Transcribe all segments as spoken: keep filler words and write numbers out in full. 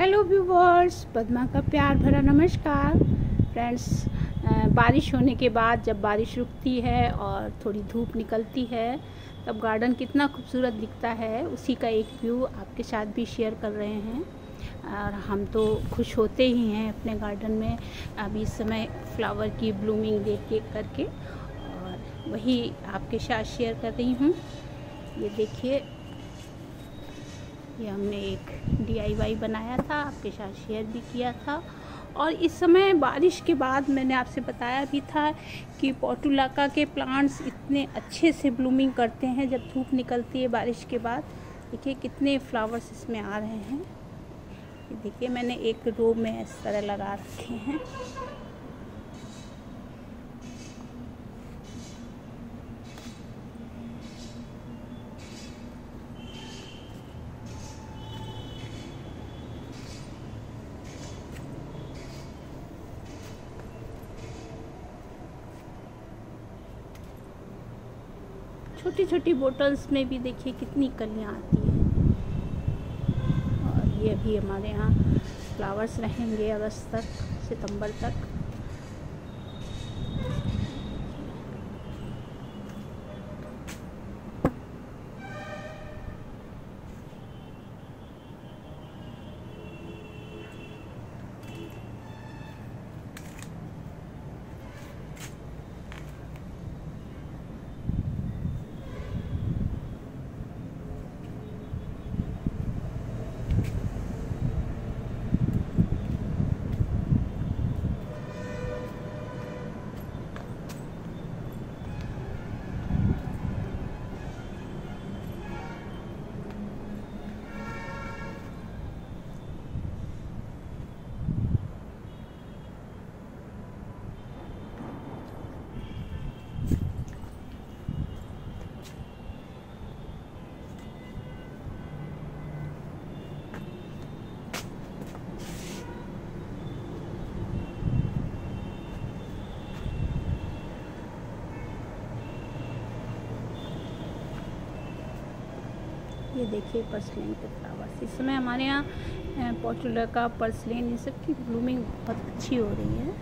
Hello viewers, Padma का प्यार भरा नमस्कार। फ्रेंड्स, बारिश होने के बाद जब बारिश रुकती है और थोड़ी धूप निकलती है तब गार्डन कितना खूबसूरत दिखता है, उसी का एक व्यू आपके साथ भी शेयर कर रहे हैं। और हम तो खुश होते ही हैं अपने गार्डन में अभी इस समय फ्लावर की ब्लूमिंग देख के करके, और वही आपके साथ शेयर कर रही हूँ। ये देखिए, ये हमने एक डी आई वाई बनाया था, आपके साथ शेयर भी किया था। और इस समय बारिश के बाद मैंने आपसे बताया भी था कि पोर्टुलाका के प्लांट्स इतने अच्छे से ब्लूमिंग करते हैं जब धूप निकलती है बारिश के बाद। देखिए कितने फ्लावर्स इसमें आ रहे हैं। ये देखिए, मैंने एक रो में इस तरह लगा रखे हैं। छोटी छोटी बोटल्स में भी देखिए कितनी कलियां आती हैं। और ये भी हमारे यहाँ फ्लावर्स रहेंगे अगस्त तक, सितंबर तक। ये देखिए पर्सलेन के फ्लावर्स, इस समय हमारे यहाँ पोर्टुलाका, पर्सलेन, इन सब की ब्लूमिंग बहुत अच्छी हो रही है।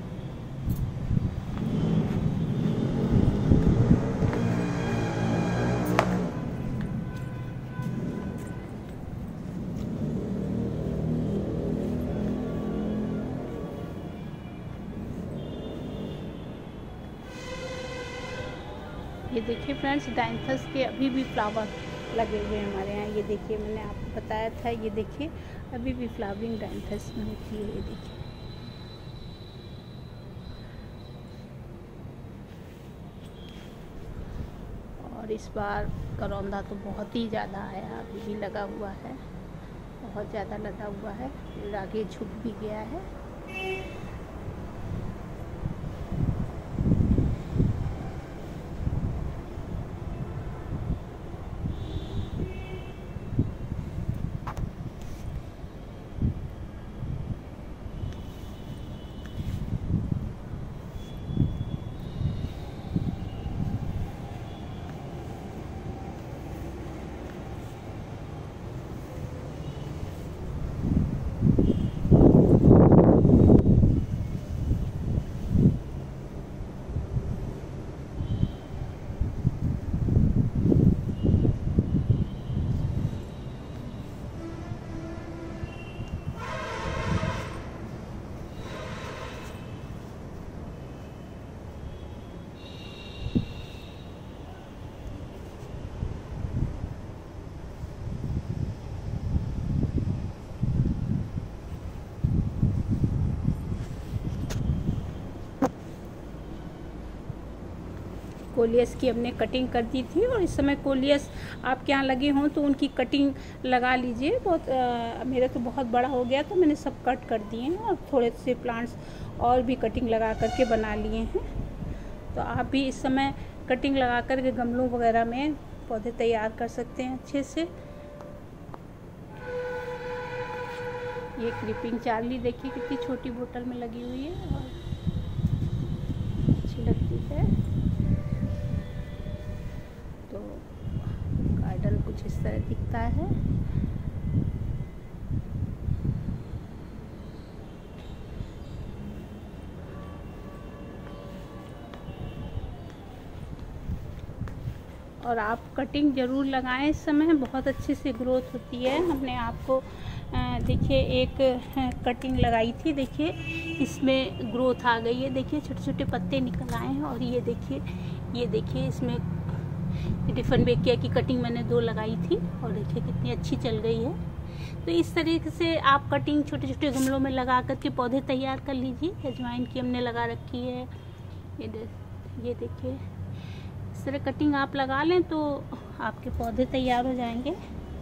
ये देखिए फ्रेंड्स, डायंथस के अभी भी फ्लावर लगे हुए हैं हमारे यहाँ। ये देखिए, मैंने आपको बताया था, ये देखिए अभी भी फ्लावरिंग डायंथस में होती है। ये देखिए, और इस बार करौंदा तो बहुत ही ज़्यादा आया, अभी भी लगा हुआ है, बहुत ज़्यादा लगा हुआ है, फिर आगे झुक भी गया है। कोलियस की हमने कटिंग कर दी थी, और इस समय कोलियस आपके यहाँ लगे हों तो उनकी कटिंग लगा लीजिए। बहुत आ, मेरा तो बहुत बड़ा हो गया तो मैंने सब कट कर दिए हैं, और थोड़े से प्लांट्स और भी कटिंग लगा करके बना लिए हैं। तो आप भी इस समय कटिंग लगा करके गमलों वगैरह में पौधे तैयार कर सकते हैं अच्छे से। ये क्रीपिंग चार्ली देखिए कितनी छोटी बोतल में लगी हुई है और अच्छी लगती है। तो गार्डन कुछ इस तरह दिखता है। और आप कटिंग ज़रूर लगाएं। इस समय बहुत अच्छे से ग्रोथ होती है। हमने आपको देखिए एक कटिंग लगाई थी, देखिए इसमें ग्रोथ आ गई है, देखिए छोटे छोटे पत्ते निकल आए हैं। और ये देखिए ये देखिए इसमें डिफन बेकिया की कटिंग मैंने दो लगाई थी और देखिए कितनी अच्छी चल गई है। तो इस तरीके से आप कटिंग छोटे छोटे गमलों में लगा कर के पौधे तैयार कर लीजिए। अजवाइन की हमने लगा रखी है, ये ये देखिए इस तरह कटिंग आप लगा लें तो आपके पौधे तैयार हो जाएंगे।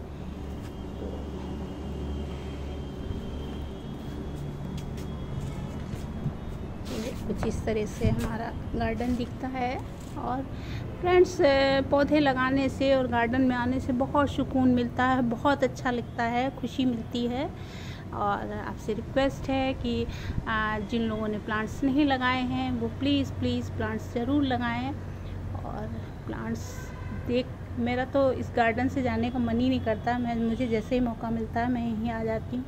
कुछ इस तरह से हमारा गार्डन दिखता है। और फ्रेंड्स, पौधे लगाने से और गार्डन में आने से बहुत सुकून मिलता है, बहुत अच्छा लगता है, खुशी मिलती है। और आपसे रिक्वेस्ट है कि जिन लोगों ने प्लांट्स नहीं लगाए हैं वो प्लीज़ प्लीज़ प्लांट्स ज़रूर लगाएं। और प्लांट्स देख मेरा तो इस गार्डन से जाने का मन ही नहीं करता। मैं मुझे जैसे ही मौका मिलता है मैं यहीं आ जाती हूँ।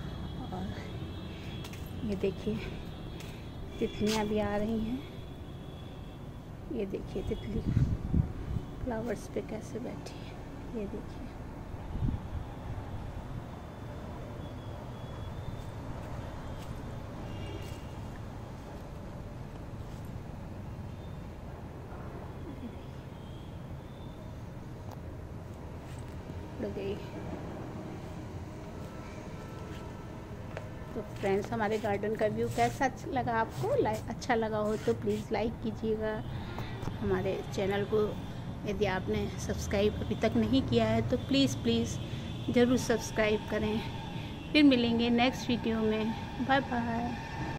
और ये देखिए तितलियाँ भी आ रही हैं, ये देखिए तितली फ्लावर्स पे कैसे बैठी है, ये देखिए। उड़ गई। तो फ्रेंड्स, हमारे गार्डन का व्यू कैसा अच्छा लगा आपको? लाइक अच्छा लगा हो तो प्लीज़ लाइक कीजिएगा। हमारे चैनल को यदि आपने सब्सक्राइब अभी तक नहीं किया है तो प्लीज़ प्लीज़ ज़रूर सब्सक्राइब करें। फिर मिलेंगे नेक्स्ट वीडियो में। Bye bye.